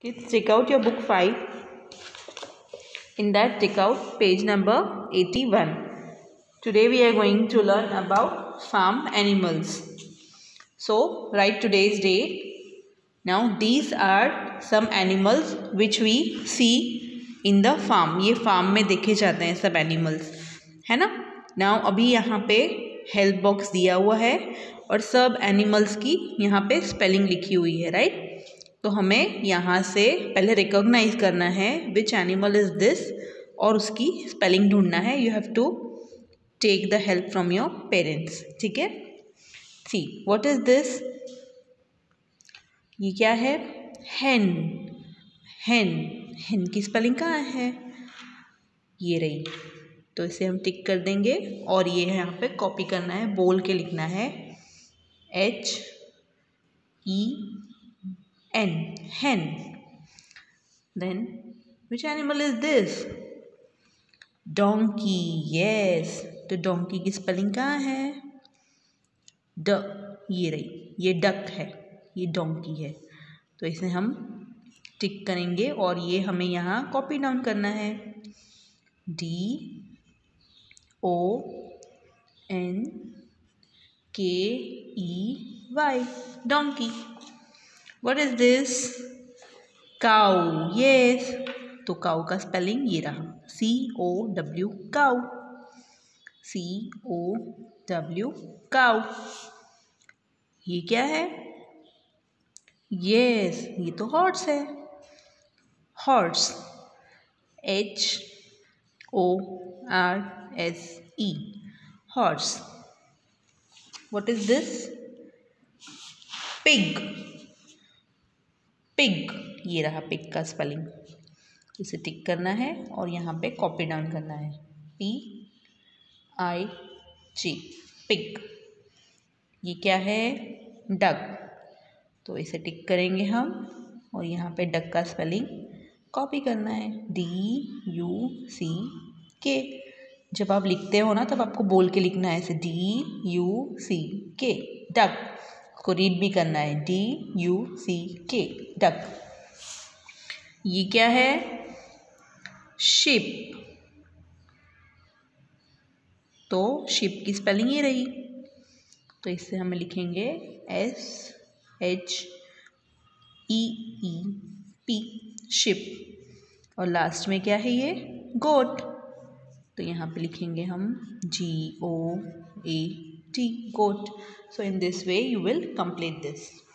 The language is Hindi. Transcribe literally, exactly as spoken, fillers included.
Kids, take out your book five. In that, take out page number eighty-one. Today we are going to learn about farm animals. So, write today's date. Now, these are some animals which we see in the farm. ये farm में देखे जाते हैं सब animals, है ना? Now, अभी यहाँ पे help box दिया हुआ है और सब animals की यहाँ पे spelling लिखी हुई है, right? तो हमें यहाँ से पहले रिकॉग्नाइज करना है विच एनिमल इज दिस और उसकी स्पेलिंग ढूंढना है. You have to take the help from your parents. ठीक है, सी व्हाट इज दिस. ये क्या है? हेन. हेन. हेन की स्पेलिंग कहाँ है? ये रही. तो इसे हम टिक कर देंगे और ये यहाँ पे कॉपी करना है, बोल के लिखना है H E N, hen. Then, which animal is this? Donkey. Yes. तो donkey की spelling कहाँ है? ड. ये रही. ये duck है. ये donkey है. तो इसे हम टिक करेंगे और ये हमें यहाँ कॉपी डाउन करना है. D O N K E Y. Donkey. What is this? Cow. Yes. तो cow का spelling ये रहा. C O W. Cow. C O W. Cow. ये क्या है? Yes. ये तो horse है. Horse. H O R S E. Horse. What is this? Pig. Pig. ये रहा पिग का स्पेलिंग. इसे टिक करना है और यहाँ पे कॉपी डाउन करना है. P I G. पिग. ये क्या है? डक. तो इसे टिक करेंगे हम और यहाँ पे डक का स्पेलिंग कॉपी करना है. डी यू सी के. जब आप लिखते हो ना तब आपको बोल के लिखना है ऐसे. डी यू सी के. डक को रीड भी करना है. डी यू सी के. डक. ये क्या है? शिप. तो शिप की स्पेलिंग ये रही. तो इससे हम लिखेंगे S H E E P. Sheep. और लास्ट में क्या है ये? गोट. तो यहाँ पे लिखेंगे हम जी ओ ए T. Goat. So in this way you will complete this.